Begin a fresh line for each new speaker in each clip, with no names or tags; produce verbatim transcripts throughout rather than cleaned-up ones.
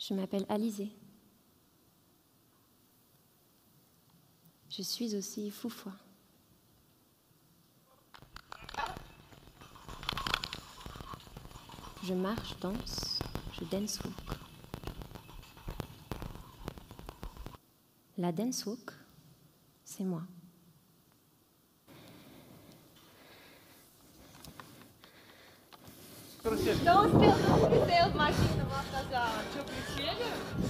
Je m'appelle Alizée. Je suis aussi Foufoua. Je marche, danse, je dancewalk. La dancewalk, c'est moi.
Что успел прицел в машину вам сказала? Что, прицелили?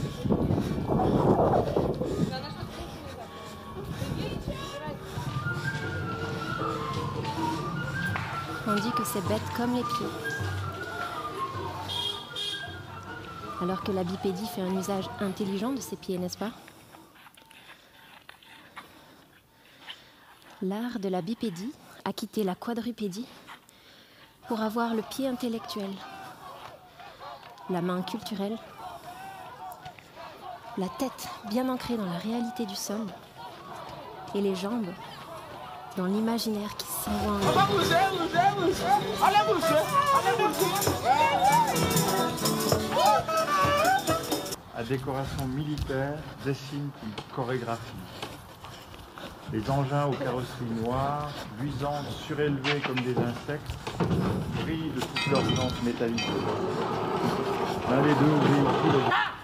Она что-то крутила такое.
On dit que c'est bête comme les pieds. Alors que la bipédie fait un usage intelligent de ses pieds, n'est-ce pas? L'art de la bipédie a quitté la quadrupédie pour avoir le pied intellectuel, la main culturelle, la tête bien ancrée dans la réalité du sol et les jambes dans l'imaginaire qui s'envoie en
La décoration militaire dessine une chorégraphie. Les engins aux carrosseries noires, luisantes, surélevées comme des insectes, brillent de toutes leurs jantes métalliques. L'un des deux véhicules